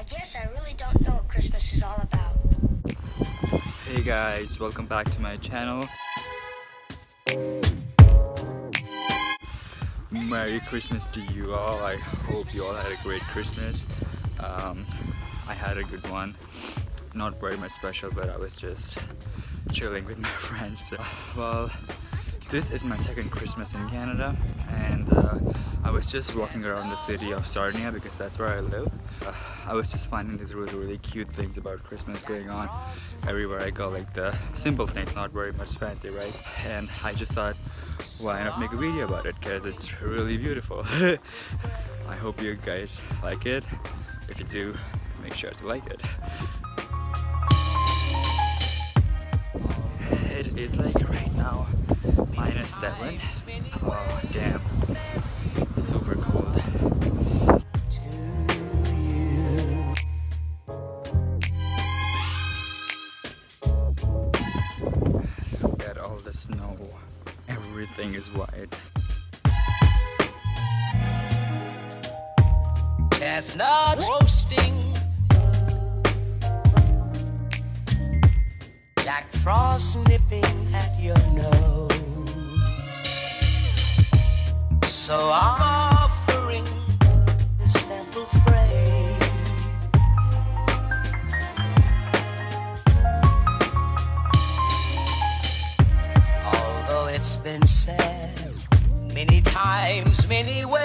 guess I really don't know what Christmas is all about. Hey guys, welcome back to my channel. Merry Christmas to you all. I hope you all had a great Christmas. I had a good one. Not very much special, but I was just chilling with my friends. So, well, this is my second Christmas in Canada, and I was just walking around the city of Sarnia because that's where I live. I was just finding these really cute things about Christmas going on everywhere I go, like the simple things, not very much fancy, right? And I just thought, why not make a video about it, because it's really beautiful. I hope you guys like it. If you do, make sure to like it. It is like right now -7. Oh damn, super cold. Look at all the snow. Everything is white. Chestnut roasting, Jack Frost nipping at your nose. So I'm offering this simple phrase. Although it's been said many times, many ways,